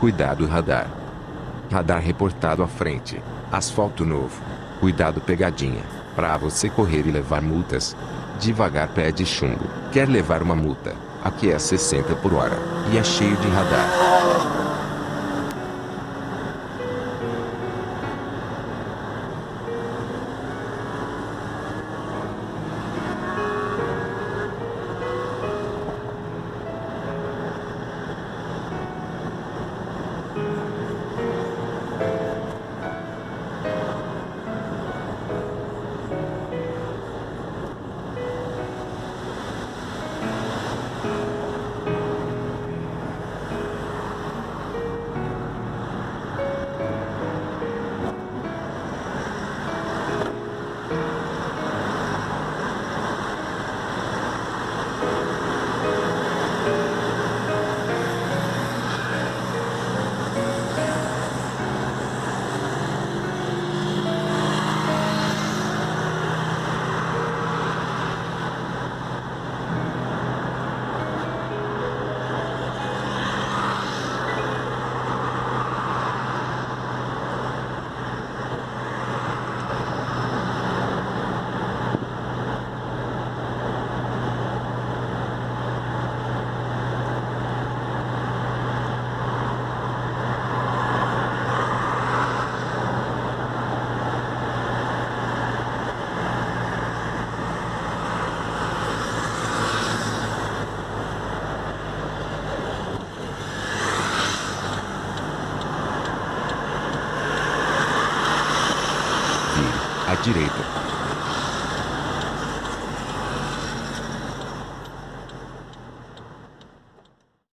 Cuidado radar. Radar reportado à frente. Asfalto novo. Cuidado pegadinha. Pra você correr e levar multas. Devagar pé de chumbo. Quer levar uma multa? Aqui é 60 por hora. E é cheio de radar. À direita.